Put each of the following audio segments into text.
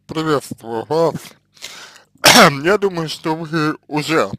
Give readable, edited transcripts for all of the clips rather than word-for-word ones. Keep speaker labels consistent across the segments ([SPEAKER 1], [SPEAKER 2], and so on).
[SPEAKER 1] Приветствую вас. Я думаю, что вы уже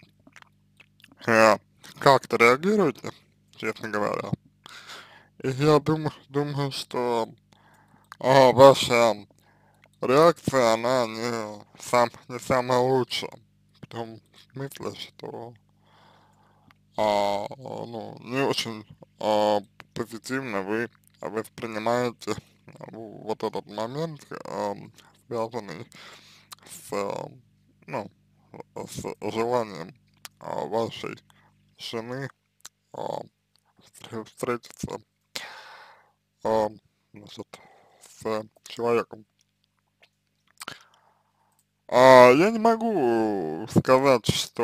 [SPEAKER 1] э, как-то реагируете, честно говоря. И я думаю, что ваша реакция, она не самая лучшая. В том смысле, что не очень позитивно вы воспринимаете вот этот момент, связанный с, ну, с желанием вашей жены а, встретиться а, значит, с человеком. Я не могу сказать, что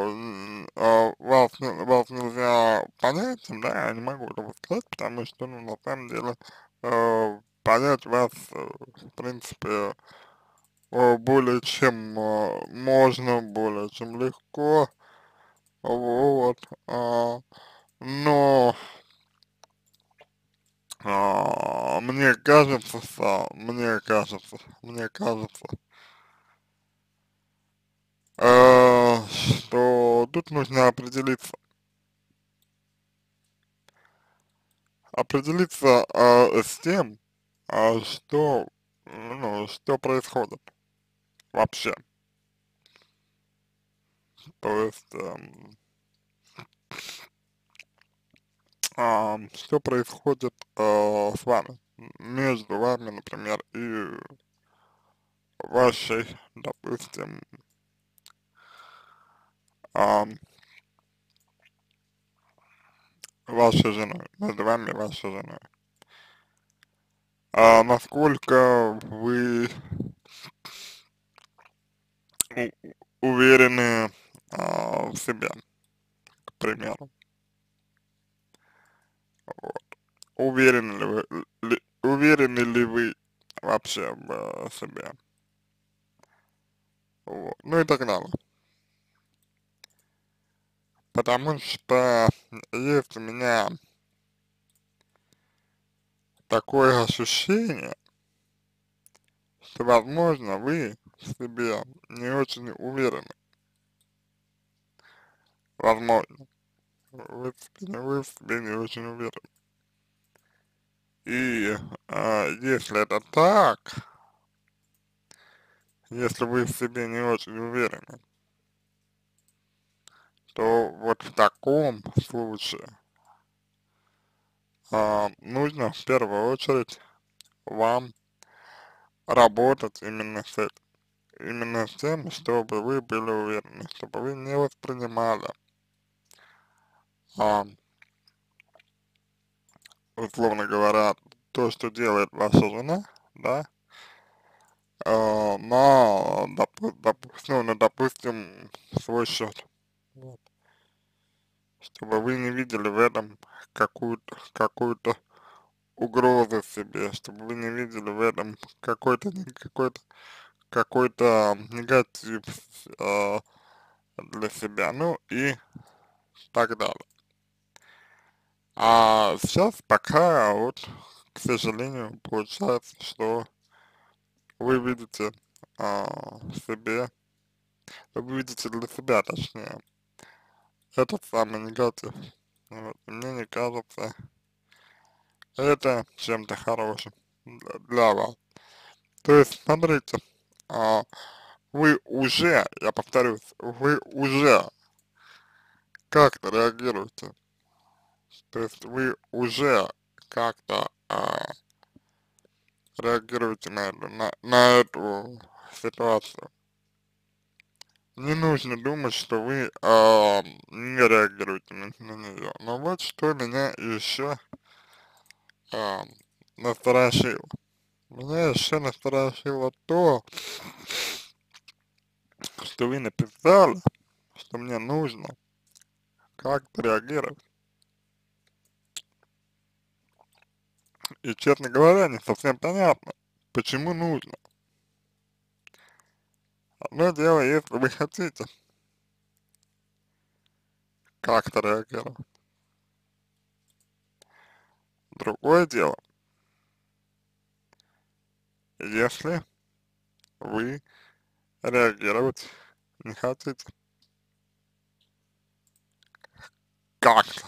[SPEAKER 1] вас нельзя понять, да, я не могу этого сказать, потому что, ну, на самом деле, понять вас, в принципе, более чем можно, более чем легко, вот, но мне кажется, что тут нужно определиться с тем, что происходит вообще. То есть, что происходит с вами, между вами, например, и вашей, допустим, ам, вашей женой, между вами и вашей женой. Насколько вы уверены в себе, к примеру. Вот. Уверены ли вы вообще в себе? Вот. Ну и так далее. Потому что есть у меня такое ощущение, что, возможно, вы в себе не очень уверены. Возможно. Вы в себе не очень уверены. И если это так, если вы в себе не очень уверены, то вот в таком случае нужно в первую очередь вам работать именно с тем, чтобы вы были уверены, чтобы вы не воспринимали, а, условно говоря, то, что делает ваша жена, да, допустим, свой счет, вот, чтобы вы не видели в этом какую-то угрозу себе, чтобы вы не видели в этом какой-то негатив э, для себя, ну и так далее. А сейчас пока вот, к сожалению, получается, что вы видите в себе, вы видите для себя, точнее, этот самый негатив. Вот. И мне не кажется это чем-то хорошим для вас. То есть, смотрите, а, вы уже, я повторюсь, вы уже как-то реагируете. То есть вы уже как-то реагируете на эту ситуацию. Не нужно думать, что вы не реагируете на нее. Но вот что меня еще а, насторожило. Меня еще насторожило то, что вы написали, что мне нужно как-то реагировать. И, честно говоря, не совсем понятно, почему нужно. Одно дело, если вы хотите как-то реагировать. Другое дело, если вы реагировать не хотите как-то,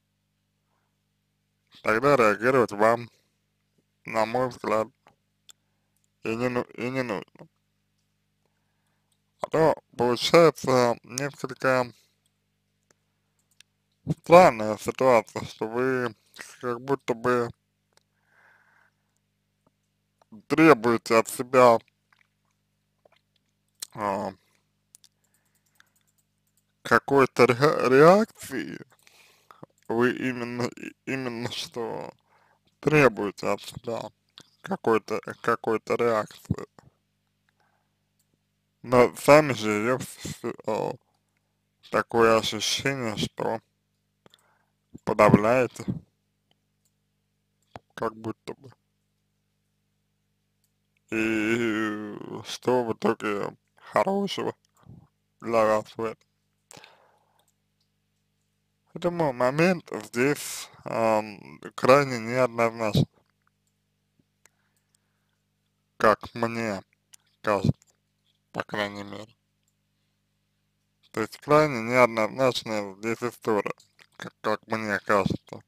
[SPEAKER 1] тогда реагировать вам, на мой взгляд, и не нужно. А то получается несколько странная ситуация, что вы как будто бы требуете от себя а, какой-то реакции, вы именно что требуете от себя какой-то реакции, но сами же ее такое ощущение, что подавляете, как будто бы. И что в итоге хорошего для вас в этом? Поэтому момент здесь крайне неоднозначен, как мне кажется, по крайней мере. То есть крайне неоднозначная здесь история, как мне кажется.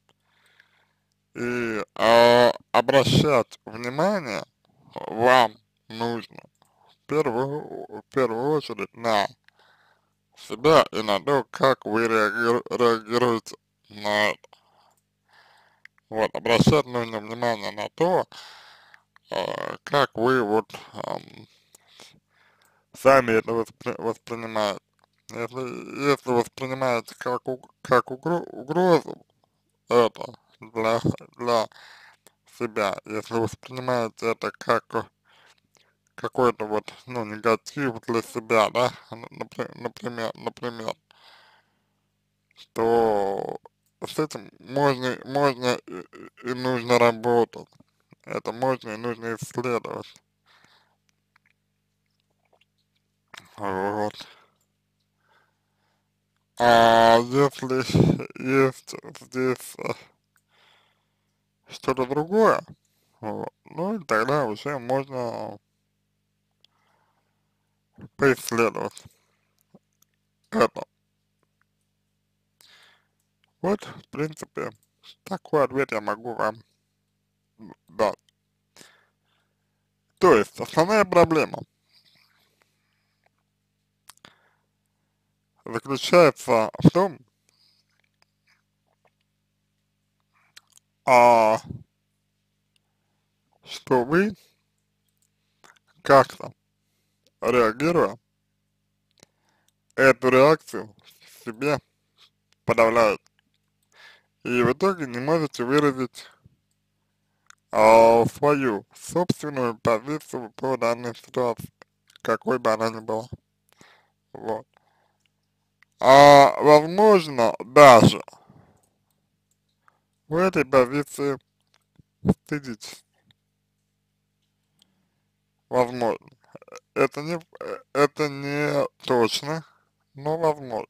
[SPEAKER 1] И обращать внимание вам нужно в первую очередь на себя и на то, как вы реагируете на это. Вот, обращать нужно внимание на то, как вы вот сами это воспринимаете. Если воспринимаете как угрозу это для себя, если воспринимаете это как какой-то вот, ну, негатив для себя, да, например, то с этим можно и нужно работать, это можно и нужно исследовать, вот. А если есть здесь что-то другое, вот, ну и тогда уже можно поисследовать это. Вот, в принципе, такой ответ я могу вам дать. То есть, основная проблема заключается в том, а, что вы как-то реагируя, эту реакцию в себе подавляете. И в итоге не можете выразить свою собственную позицию по данной ситуации, какой бы она ни была. Вот. А возможно, даже в этой позиции стыдитесь. Возможно. Это не точно, но возможно.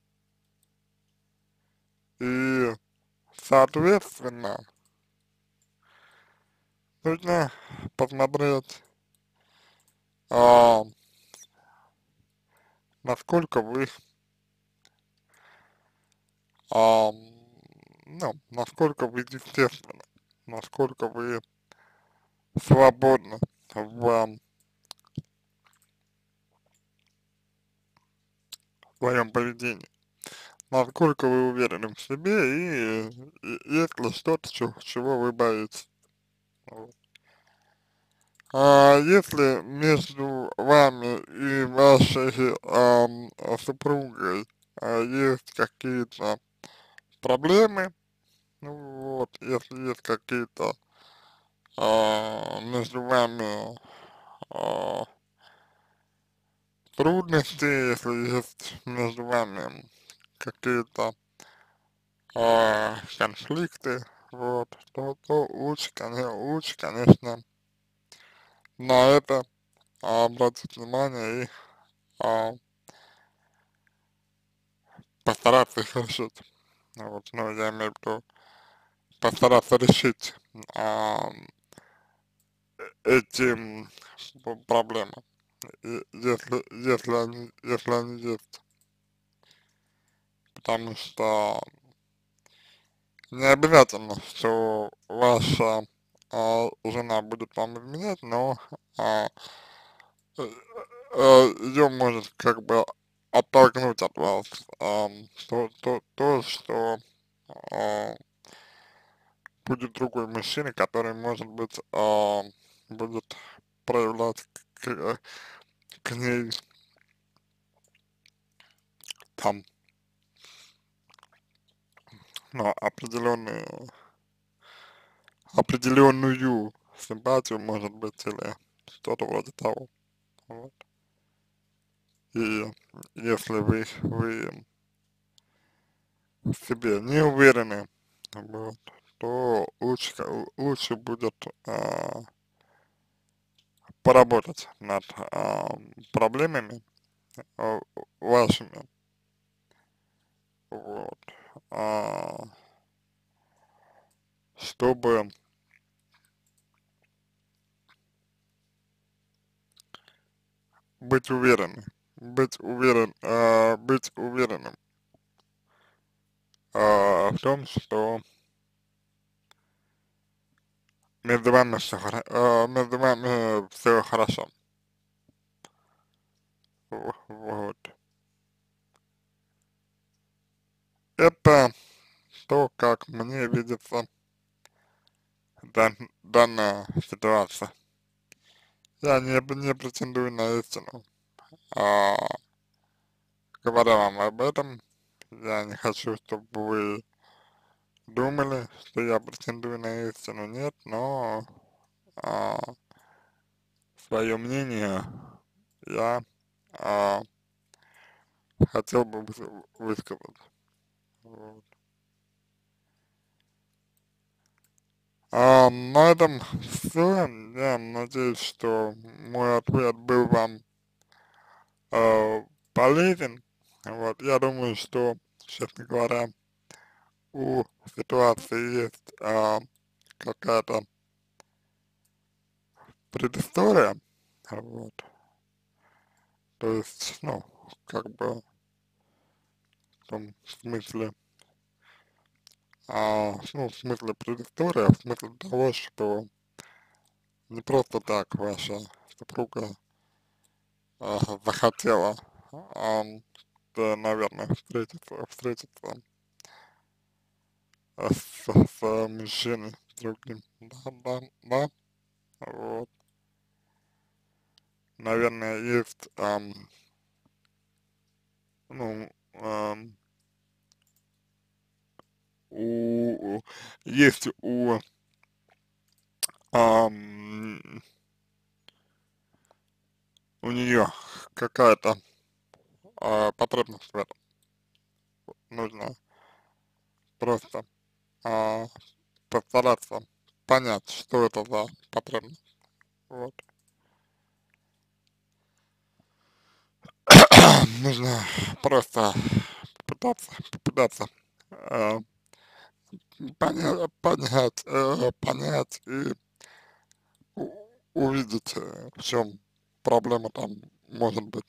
[SPEAKER 1] И, соответственно, нужно посмотреть, а, насколько вы, а, ну, насколько вы естественны, насколько вы свободны в своем поведении, насколько вы уверены в себе и есть ли что-то, чего вы боитесь. Вот. А если между вами и вашей супругой есть какие-то проблемы, ну вот, если есть какие-то между вами а, трудности, если есть между вами какие-то конфликты, вот, то лучше, конечно, на это обратить внимание и а, постараться их решить. Вот, ну, я имею в виду постараться решить эти проблемы, если они есть, потому что не обязательно, что ваша жена будет вам изменять, но а, ее может как бы оттолкнуть от вас то, что а, будет другой мужчина, который, может быть, будет проявлять к ней там, ну, определенную симпатию, может быть, или что-то вроде того. Вот. И если вы в себе не уверены, вот, то лучше будет поработать над проблемами а, вашими, вот, а, чтобы быть уверенным, быть уверенным в том, что между вами все хорошо. Вот. Это то, как мне видится данная ситуация. Я не претендую на истину. А, говоря вам об этом, я не хочу, чтобы вы думали, что я претендую на истину. Нет, но а, свое мнение я а, хотел бы высказать. Вот. На этом все. Я надеюсь, что мой ответ был вам полезен. Вот. Я думаю, что, честно говоря, у ситуации есть какая-то предыстория. Вот. То есть, ну, как бы в том смысле, ну, в смысле предыстория, в смысле того, что не просто так ваша супруга захотела, да, наверное, встретиться с мужчиной другим. Да, вот. Наверное, есть, ну, есть ам, у нее какая-то потребность в этом. Нужно просто а, постараться понять, что это за потребность. Вот. Нужно просто попытаться э, понять и увидеть, в чем проблема там может быть.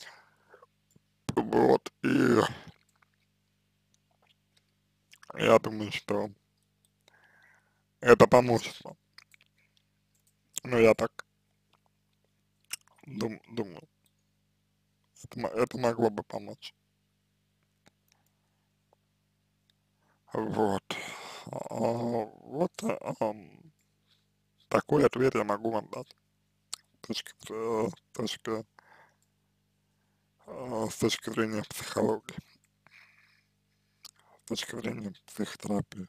[SPEAKER 1] Вот. И я думаю, что это поможет вам. Ну, я так думаю. Это могло бы помочь. Вот. Вот такой ответ я могу вам дать. Точки, точки, с точки зрения психологии, с точки зрения психотерапии.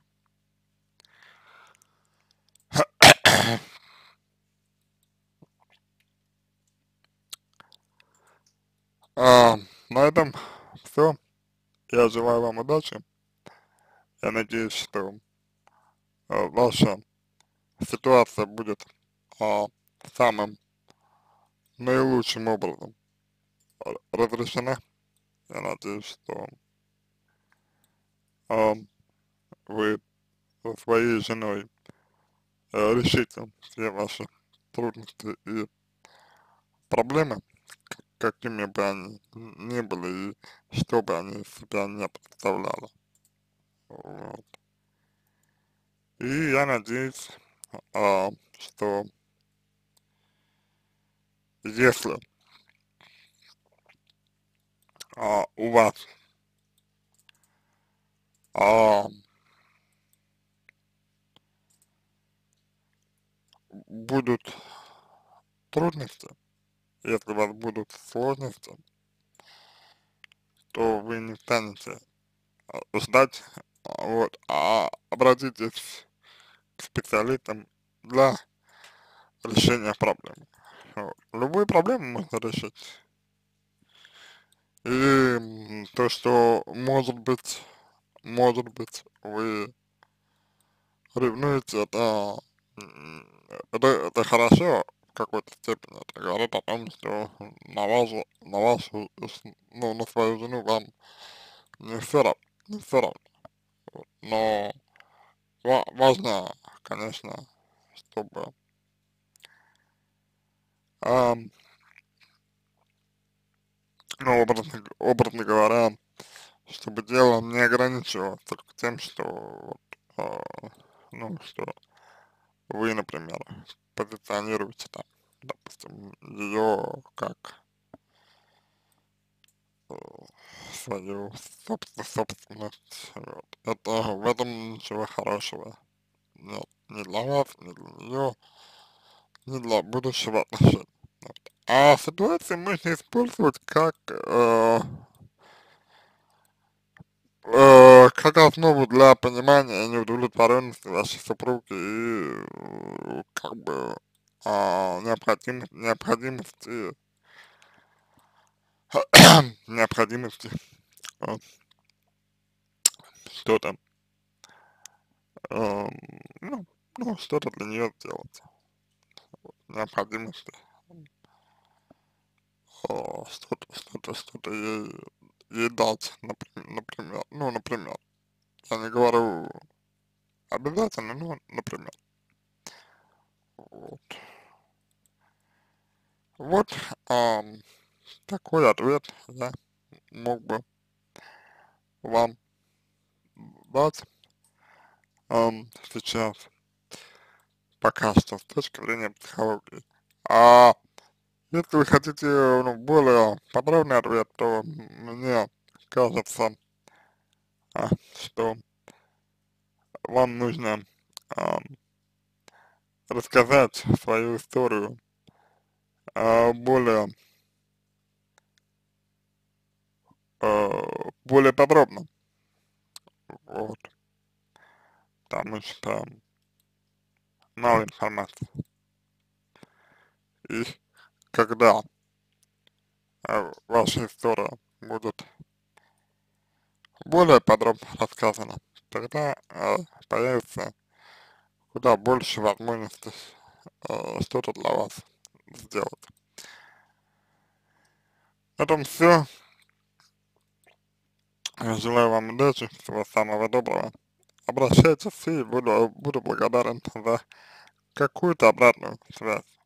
[SPEAKER 1] На этом все. Я желаю вам удачи. Я надеюсь, что ваша ситуация будет а, самым наилучшим образом разрешена. Я надеюсь, что а, вы со своей женой решите все ваши трудности и проблемы, какими бы они ни были и что бы они из себя не представляли. Вот. И я надеюсь, что если у вас а, будут трудности, если у вас будут сложности, то вы не станете ждать, вот, а обратитесь к специалистам для решения проблем. Вот. Любые проблемы можно решить. И то, что может быть, вы ревнуете, это хорошо в какой-то степени. Это говорит о том, что на вашу, ну, на свою жену вам не все равно, не все равно. Вот. Но важно, конечно, чтобы, ам, ну, образно говоря, чтобы дело не ограничивалось только тем, что, вот, ну, что вы, например, позиционируете там, допустим, ее как э, свою собственность. Вот. Это в этом ничего хорошего нет. Ни для вас, ни для нее, ни для будущего отношений. Вот. А ситуацию можно использовать как основу для понимания неудовлетворенности вашей супруги и как бы необходимости необходимости э, что-то эм, ну, ну что-то для нее сделать, необходимости что-то ей дать, например, ну, например, я не говорю обязательно, но, например, вот, вот такой ответ я мог бы вам дать сейчас, пока что, с точки зрения психологии. А если вы хотите, ну, более подробный ответ, то мне кажется, что вам нужно ам, рассказать свою историю более, более подробно, вот, потому что мало информации. И когда ваша история будет более подробно рассказана, тогда появится куда больше возможностей что-то для вас сделать. На этом все. Желаю вам удачи, всего самого доброго. Обращайтесь и буду благодарен за какую-то обратную связь.